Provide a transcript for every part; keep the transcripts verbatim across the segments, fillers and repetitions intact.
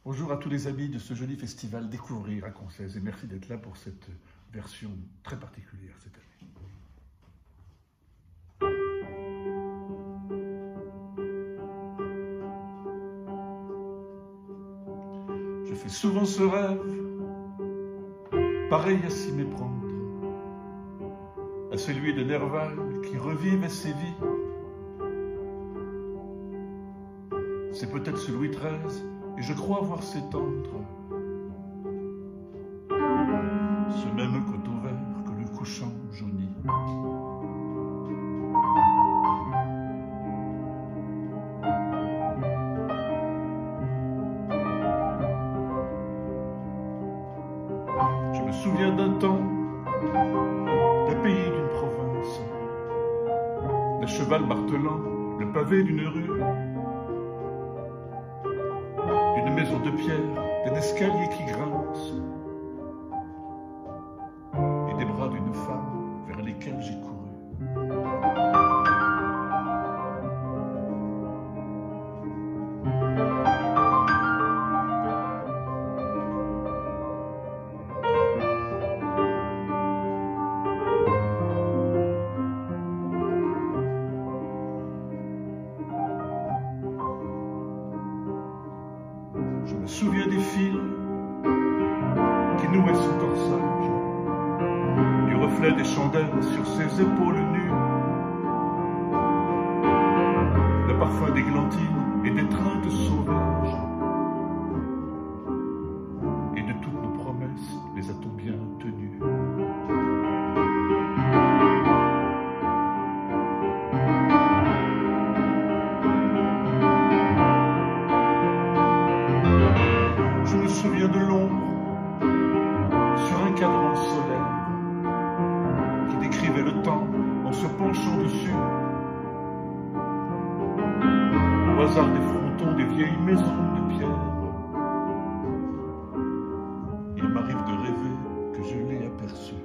Bonjour à tous les amis de ce joli festival Découvrir à Conceize et merci d'être là pour cette version très particulière cette année. Je fais souvent ce rêve, pareil à s'y méprendre, à celui de Nerval qui revive et sévit. C'est peut-être ce Louis treize, et je crois voir s'étendre ce même coteau vert que le couchant jaunit. Je me souviens d'un temps, d'un pays, d'une province, d'un cheval martelant le pavé d'une rue, d'une maison de pierre, d'un escalier qui grince, et des bras d'une femme vers lesquels j'ai couru. Je me souviens des fils qui nouaient son corsage, du reflet des chandelles sur ses épaules nues, le parfum d'églantine et d'étreintes sauvages. Et de toutes nos promesses, les a-t-on bien tenues? Je me souviens de l'ombre sur un cadran solaire qui décrivait le temps en se penchant dessus. Au hasard des frontons des vieilles maisons de pierre, il m'arrive de rêver que je l'ai aperçu.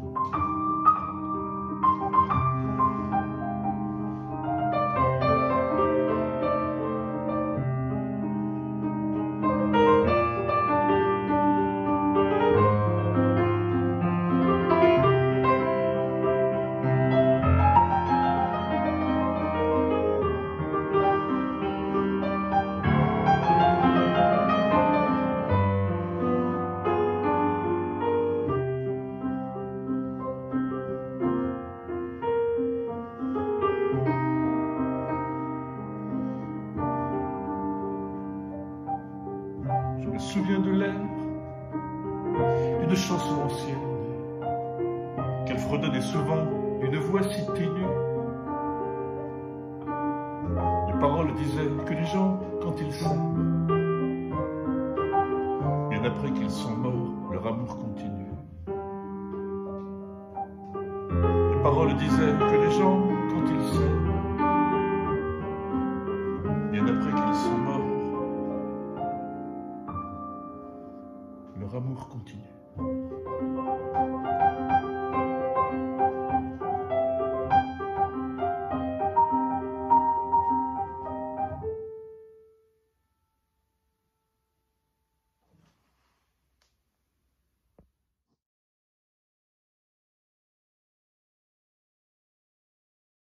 Je me souviens de l'air d'une chanson ancienne qu'elle fredonnait souvent d'une voix si ténue. Les paroles disaient que les gens, quand ils s'aiment, bien après qu'ils sont morts, leur amour continue. Les paroles disaient que les gens, quand ils s'aiment, bien après qu'ils sont morts, leur amour continue.